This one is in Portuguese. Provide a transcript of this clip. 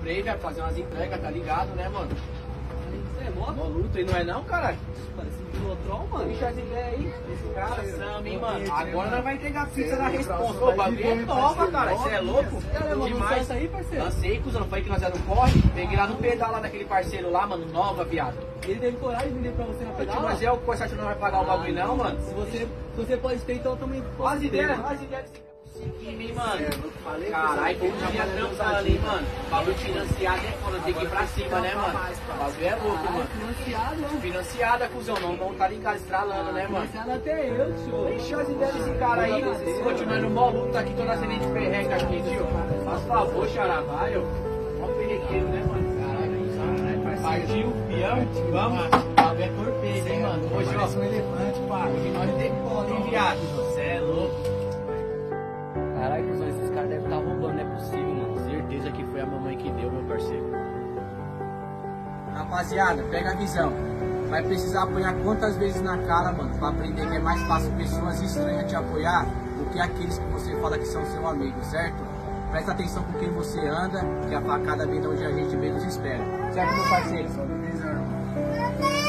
comprei, velho, pra fazer umas entregas, tá ligado, né, mano? Você é moto? Luta e não é não, caralho? Parece um Pilotron, mano. Deixa as ideias aí, esse cara, Sam, hein, mano. Agora nós vai entregar pizza na responsa. O bagulho é toma, cara. Você é louco? Demais. Essa aí, parceiro? Lancei, cuzão. Falei que nós era no corre. Peguei lá no pedal lá daquele parceiro lá, mano. Nova, viado. Ele teve coragem de vender pra você na pedala? Mas é o que você acha que não vai pagar o bagulho, não, mano? Se você pode ter, então eu também posso As ter. ideias desse hein, mano? Caralho, todo dia trampando, hein, mano? Bagulho financiado é foda, tem que ir pra cima, né, mano? O bagulho é louco, mano. Financiado, né? Financiada, cuzão, não tá ligado, estralando, né, mano? Financiado até eu, tio. Deixa as ideias desse cara aí, continuando mó luta aqui, toda a cena de perreca aqui, tio. Faz favor, xará, vai, ó. Mó perrequeiro, né, mano? Caralho, partiu, peão, vamos. O é torpedo, hein, mano? Hoje, ó, um elefante, pá. Hoje nós decola, hein, viado? Você é louco. Caralho, cuzão, esses caras devem estar roubando, não é possível, mano. Certeza que foi a mamãe que deu, meu parceiro. Rapaziada, pega a visão. Vai precisar apanhar quantas vezes na cara, mano, pra aprender que é mais fácil pessoas estranhas te apoiar do que aqueles que você fala que são seu amigo, certo? Presta atenção com quem você anda, que a facada vem de onde a gente menos espera. Certo, meu parceiro?